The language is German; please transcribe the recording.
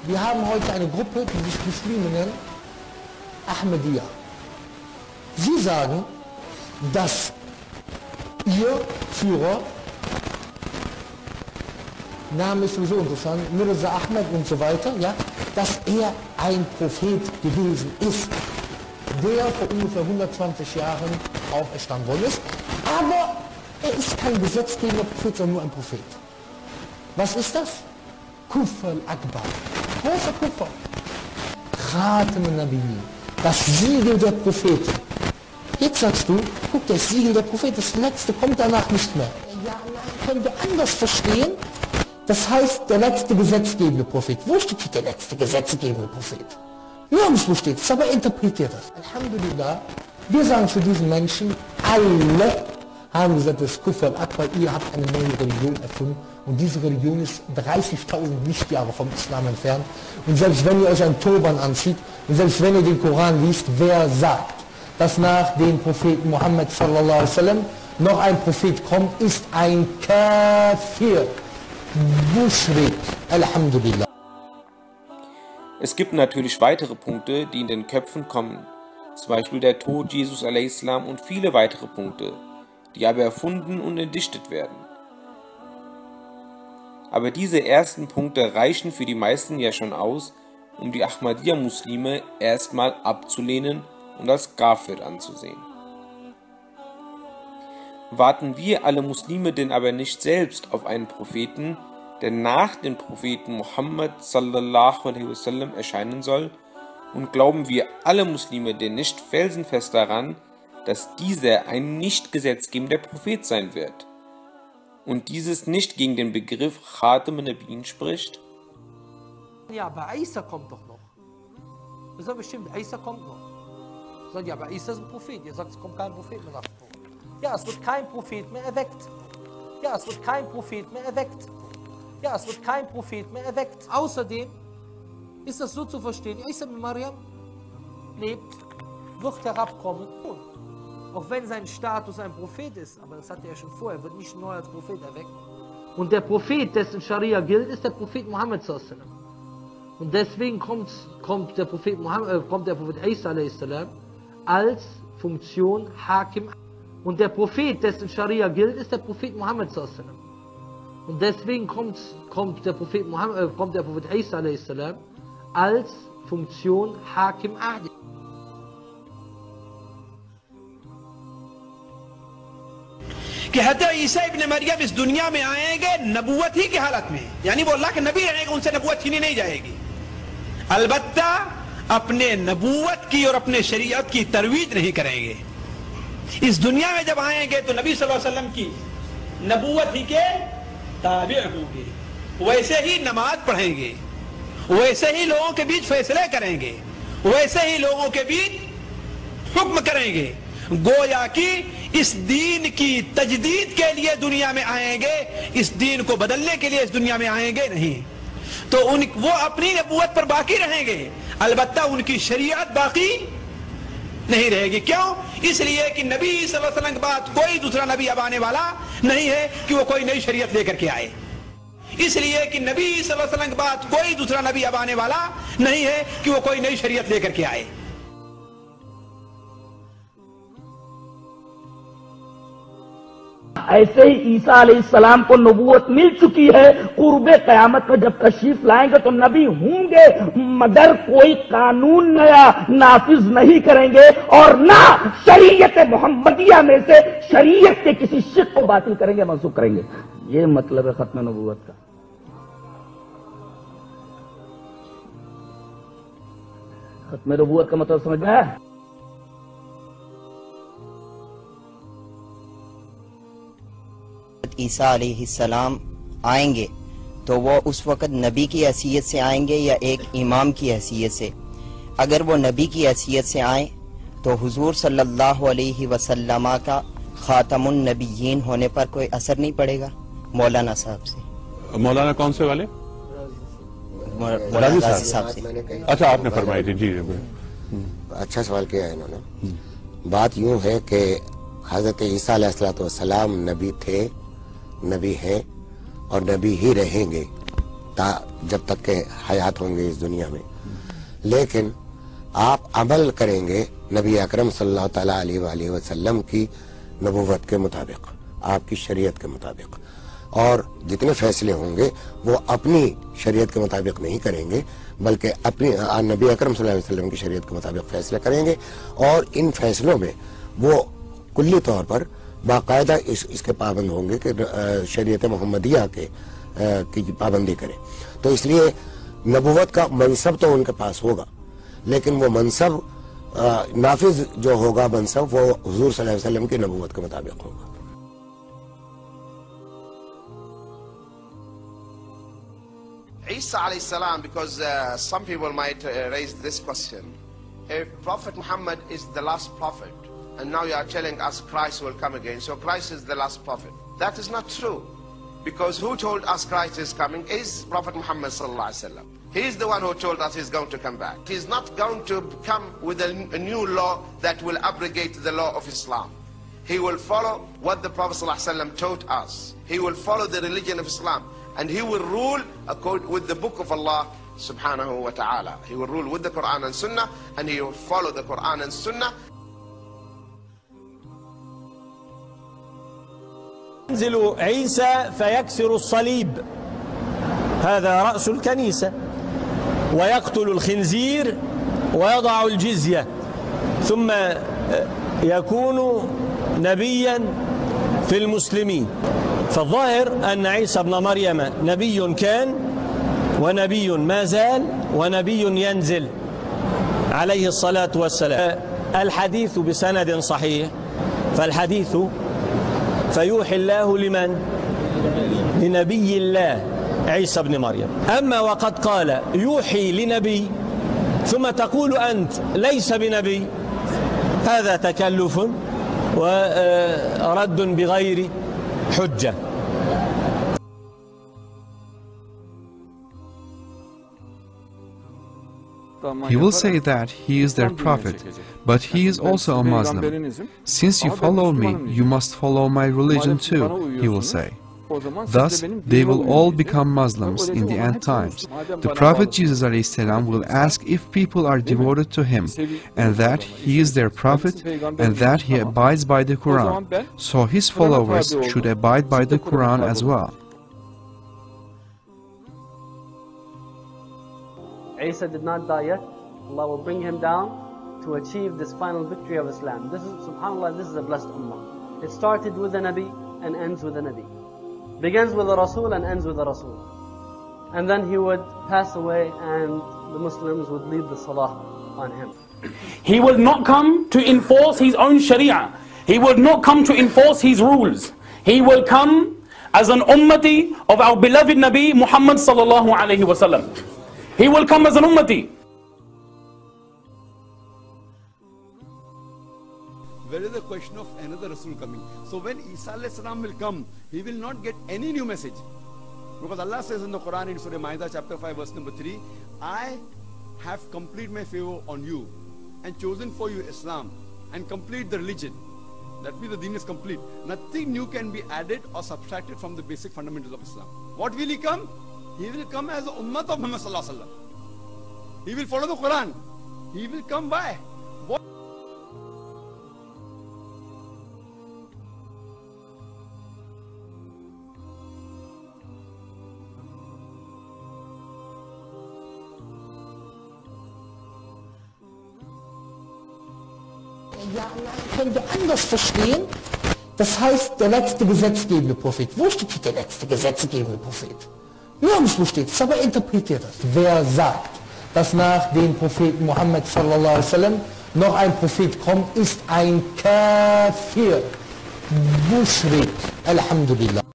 Wir haben heute eine Gruppe, die sich Muslime nennen, Ahmadiyya. Sie sagen, dass ihr Führer, Name ist sowieso interessant, Mirza Ahmed und so weiter, ja, dass er ein Prophet gewesen ist, der vor ungefähr 120 Jahren auferstanden worden ist. Aber er ist kein gesetzgebender Prophet, sondern nur ein Prophet. Was ist das? Kufr al-Akbar. Großer Kufr. Khatam al-Nabiyyin. Das Siegel der Propheten. Jetzt sagst du, guck, das Siegel der Propheten, das letzte kommt danach nicht mehr. Ja, nein, können wir anders verstehen. Das heißt, der letzte gesetzgebende Prophet. Wo steht der letzte gesetzgebende Prophet? Nirgendwo steht es, aber interpretiert das. Alhamdulillah, wir sagen zu diesen Menschen, alle haben gesagt, das Kufr al-Akbar, ihr habt eine neue Religion erfunden und diese Religion ist 30.000 Lichtjahre vom Islam entfernt. Und selbst wenn ihr euch einen Turban anzieht und selbst wenn ihr den Koran liest, wer sagt, dass nach dem Propheten Muhammad sallallahu alaihi wasallam noch ein Prophet kommt, ist ein Kafir. Mushrik. Alhamdulillah. Es gibt natürlich weitere Punkte, die in den Köpfen kommen, zum Beispiel der Tod Jesus a.s. und viele weitere Punkte, die aber erfunden und entdichtet werden. Aber diese ersten Punkte reichen für die meisten ja schon aus, um die Ahmadiyya-Muslime erstmal abzulehnen und als Kafir anzusehen. Warten wir alle Muslime denn aber nicht selbst auf einen Propheten, der nach dem Propheten Muhammad sallallahu alaihi wasallam erscheinen soll, und glauben wir alle Muslime denn nicht felsenfest daran, dass dieser ein nicht gesetzgebender Prophet sein wird und dieses nicht gegen den Begriff Khatam an-Nabiyyin spricht? Ja, aber Isa kommt doch noch. Das ist bestimmt, Isa kommt noch. Sagt, ja, aber Isa ist ein Prophet. Ihr sagt, es kommt kein Prophet mehr nach dem Tod. Ja, es wird kein Prophet mehr erweckt. Ja, es wird kein Prophet mehr erweckt. Ja, es wird kein Prophet mehr erweckt. Außerdem ist das so zu verstehen, Isa bin Maryam lebt, wird herabkommen. Auch wenn sein Status ein Prophet ist, aber das hatte er schon vorher, wird nicht neu als Prophet erweckt. Und der Prophet, dessen Scharia gilt, ist der Prophet Muhammad sallallahu alaihi wasallam. Und deswegen kommt der Prophet Isa a.s. als Funktion Hakim. Und der Prophet, dessen Scharia gilt, ist der Prophet Muhammad sallallahu alaihi wasallam. Und deswegen kommt der Prophet Isa a.s. als Funktion Hakim Adil. कि हज़रत ईसा इब्न मरियम इस दुनिया में आएंगे नबूवत ही की हालत में, यानी वो अल्लाह के नबी रहेंगे, उनसे नबूवत छीनी नहीं जाएगी। अलबत्ता अपने नबूवत की और अपने शरीयत की तरवीज नहीं करेंगे। इस दुनिया में जब आएंगे तो नबी सल्लल्लाहु अलैहि वसल्लम की नबूवत ही के ताबे होंगे, वैसे ही नमाज पढ़ेंगे, वैसे ही लोगों के बीच फैसले करेंगे, वैसे ही लोगों के बीच हुक्म करेंगे। गोया कि इस दीन की तजदीद के लिए दुनिया में आएंगे, इस दीन को बदलने के लिए इस दुनिया में आएंगे नहीं। तो वो अपनी नबूवत पर बाकी रहेंगे, अलबत्ता उनकी शरीयत बाकी नहीं रहेगी। क्यों? इसलिए कि नबी सल्लल्लाहु अलैहि वसल्लम के बाद कोई दूसरा नबी अब आने वाला नहीं है कि वो कोई नई शरीयत लेकर के आए। इसलिए कि नबी सल्लल्लाहु अलैहि वसल्लम के बाद कोई दूसरा नबी अब आने वाला नहीं है कि वो कोई नई शरीयत लेकर के आए। ऐसे ही ईसा अलैहिस्सलाम को नबूवत मिल चुकी है, कुर्बे क़यामत में जब तशरीफ लाएंगे तो नबी होंगे, मगर कोई कानून नया नाफिज नहीं करेंगे और ना शरीयत मोहम्मदिया में से शरीयत के किसी शिक को बातिल करेंगे, मनसूख करेंगे। ये मतलब है खत्म नबूवत का। खत्म नबूवत का मतलब समझ में आया? ईसा अलैहिस्सलाम आएंगे तो वो उस वक़्त नबी की हैसियत से आएंगे या एक इमाम की हैसियत से? अगर वो नबी की हैसियत से आए तो हुजूर सल्लल्लाहु अलैहि वसल्लम का खातमुन नबिय्यीन होने पर कोई असर नहीं पड़ेगा? मौलाना साहब से। मौलाना कौन से वाले? मौलाना साहब से। अच्छा, आपने फरमाई थी। जी अच्छा सवाल किया है इन्होंने। बात यूं है कि हजरत ईसा अलैहिस्सलाम नबी थे, नबी हैं और नबी ही रहेंगे। जब तक के हयात होंगे इस दुनिया में, लेकिन आप अमल करेंगे नबी अकरम सल्लल्लाहु तआला अलैहि वसल्लम की नबूवत के मुताबिक, आपकी शरीयत के मुताबिक, और जितने फैसले होंगे वो अपनी शरीयत के मुताबिक नहीं करेंगे बल्कि अपनी नबी अकरम सल्लल्लाहु अलैहि वसल्लम की शरीयत के मुताबिक फैसले करेंगे, और इन फैसलों में वो कुल्ली तौर पर बाकायदा इसके पाबंद होंगे कि शरीयत मोहम्मदिया की पाबंदी करें। तो इसलिए नबूवत का मनसब तो उनके पास होगा, लेकिन वो मनसब नाफिज जो होगा मनसब वो हुजूर सल्लल्लाहु अलैहि वसल्लम की नबूवत के मुताबिक होगा। Isa alayhi salam, because some people might raise this question. If Prophet Muhammad is the last prophet, and now you are telling us Christ will come again, so Christ is the last prophet. That is not true. Because who told us Christ is coming is Prophet Muhammad sallallahu alaihi wasallam. He is the one who told us he's going to come back. He's not going to come with a new law that will abrogate the law of Islam. He will follow what the Prophet sallallahu alaihi wasallam taught us. He will follow the religion of Islam. And he will rule with the book of Allah subhanahu wa ta'ala. He will rule with the Quran and Sunnah, and he will follow the Quran and Sunnah. ينزل عيسى فيكسر الصليب، هذا رأس الكنيسة، ويقتل الخنزير ويضع الجزية، ثم يكون نبيا في المسلمين. فالظاهر أن عيسى بن مريم نبي كان ونبي ما زال ونبي ينزل عليه الصلاة والسلام. الحديث بسند صحيح، فالحديث فيوحي الله لمن؟ لنبي الله عيسى بن مريم. أما وقد قال يوحي لنبي ثم تقول أنت ليس بنبي، هذا تكلف ورد بغير حجة. He will say that he is their prophet, but he is also a Muslim. Since you follow me, you must follow my religion too, he will say. Thus, they will all become Muslims in the end times. The Prophet Jesus ﷺ will ask if people are devoted to him, and that he is their prophet, and that he abides by the Quran. So his followers should abide by the Quran as well. Isa did not die yet. Allah will bring him down to achieve this final victory of Islam. This is, subhanAllah, this is a blessed ummah. It started with a Nabi and ends with a Nabi. Begins with a Rasul and ends with a Rasul. And then he would pass away and the Muslims would leave the Salah on him. He will not come to enforce his own Sharia. He will not come to enforce his rules. He will come as an ummati of our beloved Nabi Muhammad sallallahu alayhi wa sallam. He will come as an ummati. Where is the question of another Rasul coming? So when Isa alayhi salam will come, he will not get any new message. Because Allah says in the Quran in Surah Ma'idah chapter 5 verse number 3, I have complete my favor on you and chosen for you Islam and complete the religion. That means the deen is complete. Nothing new can be added or subtracted from the basic fundamentals of Islam. What will he come? He will come as the ummah of Muhammad sallallahu alaihi wasallam. He will follow the Quran. He will come by. What? Ja, können wir anders verstehen. Das heißt, der letzte gesetzgebende Prophet. Wo steht der letzte gesetzgebende Prophet? Nirgendwo steht es, aber interpretiert das. Wer sagt, dass nach dem Propheten Muhammad sallallahu alaihi wasallam noch ein Prophet kommt, ist ein Kafir. Mushrik. Alhamdulillah.